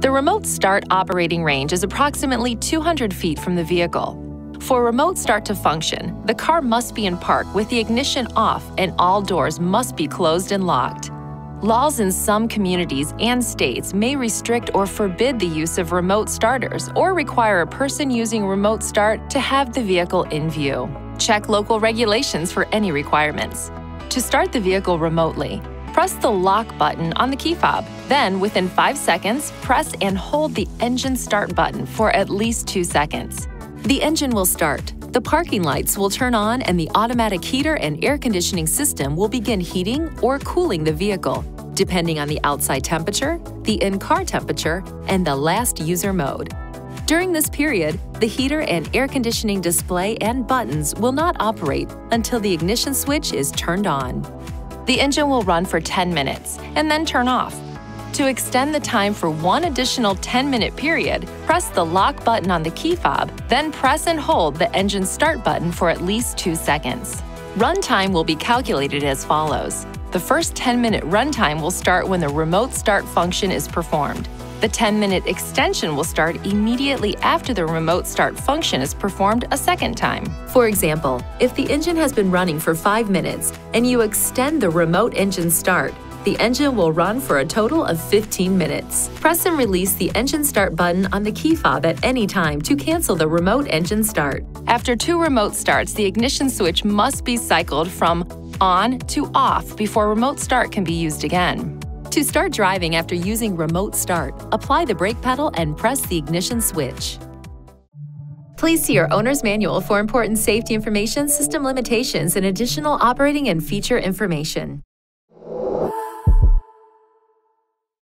The remote start operating range is approximately 200 feet from the vehicle. For remote start to function, the car must be in park with the ignition off and all doors must be closed and locked. Laws in some communities and states may restrict or forbid the use of remote starters or require a person using remote start to have the vehicle in view. Check local regulations for any requirements. To start the vehicle remotely, press the lock button on the key fob. Then, within 5 seconds, press and hold the engine start button for at least 2 seconds. The engine will start, the parking lights will turn on, and the automatic heater and air conditioning system will begin heating or cooling the vehicle, depending on the outside temperature, the in-car temperature, and the last user mode. During this period, the heater and air conditioning display and buttons will not operate until the ignition switch is turned on. The engine will run for 10 minutes and then turn off. To extend the time for one additional 10-minute period, press the lock button on the key fob, then press and hold the engine start button for at least 2 seconds. Runtime will be calculated as follows. The first 10-minute runtime will start when the remote start function is performed. The 10-minute extension will start immediately after the remote start function is performed a second time. For example, if the engine has been running for 5 minutes and you extend the remote engine start, the engine will run for a total of 15 minutes. Press and release the engine start button on the key fob at any time to cancel the remote engine start. After 2 remote starts, the ignition switch must be cycled from on to off before remote start can be used again. To start driving after using remote start, apply the brake pedal and press the ignition switch. Please see your owner's manual for important safety information, system limitations, and additional operating and feature information.